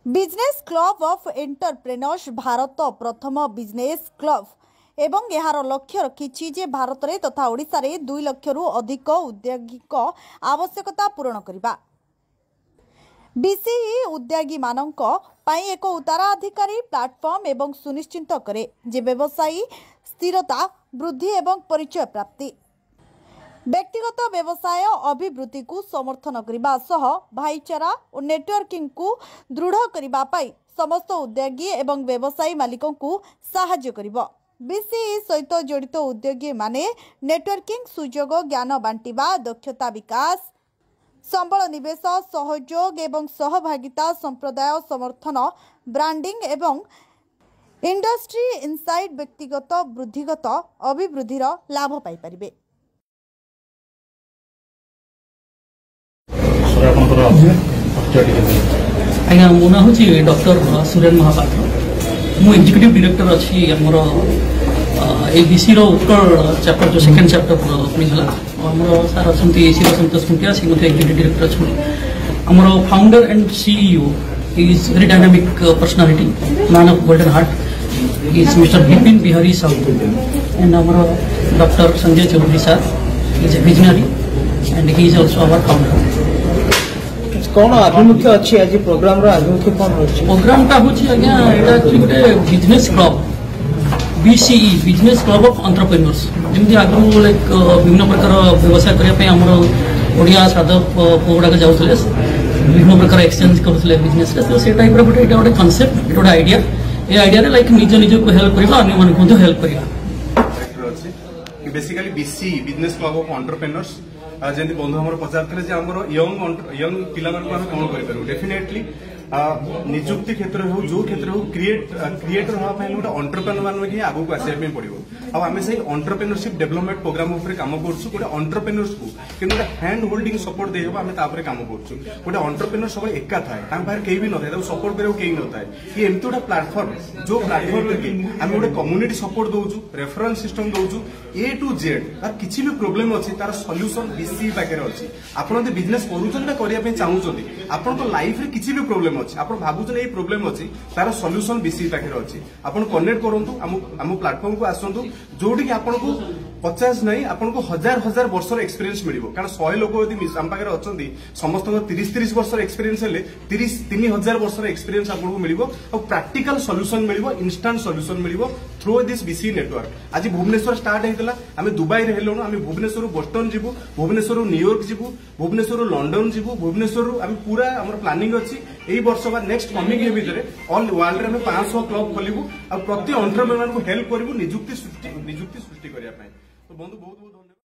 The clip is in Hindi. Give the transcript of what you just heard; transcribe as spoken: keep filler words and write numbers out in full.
Business club of entrepreneurs Bharat प्रथम बिजनेस क्लब एवं यार लक्ष्य रखी जे भारत में तथा ओडिशा रे दुई लाख रु अधिक उद्योगिक आवश्यकता पूरण करने बीसीई उद्योगी मानक पई एक उत्तराधिकारी प्लाटफर्म एवं सुनिश्चित करे जे व्यवसायी स्थिरता वृद्धि एवं परिचय प्राप्ति व्यक्तिगत व्यवसाय अभिवृद्धि को समर्थन करने सह भाईचारा और नेटवर्किंग को दृढ़ करने समस्त उद्योगी एवं व्यवसायी मालिकों को साहाय्य करिबो। बीसीई सहित जड़ित उद्योगी माने नेटवर्किंग सुजोग ज्ञान बांटिबा दक्षता विकास संबल निवेश सहयोग एवं सहभागिता संप्रदाय समर्थन ब्रांडिंग एवं इंडस्ट्री इनसाइट व्यक्तिगत वृद्धिगत अभिवृद्धिर लाभ पाई परिबे। आज्ञा मो ना हूँ डॉक्टर सुरेन महापात्र मु एग्जीक्यूटिव डायरेक्टर अच्छी आमर एबीसी उत्कल चैप्टर जो सेकेंड चैप्टर मिलला आमर सार अच्छा शिव संतोष खुंटिया से एग्जीक्यूटिव डायरेक्टर अच्छा आमर founder and CEO is very dynamic personality man of golden heart is mister Bipin Bihari Sahu and आमर doctor Sanjay Chaudhary sir is a visionary and he is also our founder. कौन आभिमुख्य अच्छी आज प्रोग्राम रो आभिमुख्य कौन होची प्रोग्राम टा होची आज्ञा एटा एक्चुअली गोटे business club BCE business club of entrepreneurs जेमति आगु लाइक विभिन्न प्रकार व्यवसाय करिया पे हमरो ओडिया साधक पोगडा के जाउतले विभिन्न प्रकार एक्सचेंज करथले बिजनेस रे तो से टाइप रो गोटे एटा गोटे कांसेप्ट एटा गोटे आईडिया ए आईडिया रे लाइक निज निज को हेल्प करबा अन्य मन को हेल्प करबा कि basically BCE business club of entrepreneurs जमी बंधु आम पचारे यंग यंग पिला कौन कर डेफिनेटली निजुक्ति क्षेत्र हो जो क्षेत्र हो क्रिएट क्रिएटर होगा गोटे एंटरप्रेन्योर मान ही आगे आसवाई पड़ो आम से एंटरप्रेन्योरशिप डेवलपमेंट प्रोग्राम कम करूँ गोटे एंटरप्रेन्योर्स को कि गोटे हैंड होल्डिंग सपोर्ट दे आम तापर कम करूँ गोटे एंटरप्रेन्योर सब एका थाए पाखे कहीं भी नए सपोर्ट करा कहीं नए कि एमती गोटे प्लाटफर्म जो प्लाटफर्म आम गोटे कम्युनिटी सपोर्ट दौचु रेफरेन्स सिस्टम दौचु ए टू जेड तार किसी भी प्रोब्लेम अच्छी तार सल्यूशन बीसीई पाखे अच्छी आपड़ बिजनेस करने चाहूँगी आपको लाइफ में किसी भी प्रोब्लेम अच्छी आप भावुन ये प्रोब्लेम अच्छी तार सल्यूशन बीसीई पाखे अच्छी आप कनेक्ट करूँ आम प्लाटफर्म को आसतु जोटी कि आपको पचास नहीं आपको हजार हजार वर्षर एक्सपीरियंस मिल कारण शहे लोक यदि आम पाखे अच्छा समस्त तीस तीस वर्षर एक्सपीरियंस हेले तीस तीन हजार वर्षर एक्सपीरियंस आपको मिल प्रैक्टिकल सल्यूशन मिल इंस्टांट सल्यूशन मिल थ्रू दिस बीसीई नेटवर्क आज भुवनेश्वर स्टार्ट होता आम दुबई रे हेलुणु आम भुवनेश्वर बोस्टन जीवु भुवनेश्वर न्यूयॉर्क जीवु भुवनेश्वर लंडन जीवु भुवनेश्वर आम पूरा आम प्लानिंग अच्छी यही वर्ष बा नेक्स्ट कमिंग इयर भितर ऑल वर्ल्ड रे पांच सौ क्लब खोलू और प्रति एंटरप्रेन्योर को हेल्प करूँ निजुक्ति सृष्टि निजुक्ति सृष्टि करने तो बंधु बहुत बहुत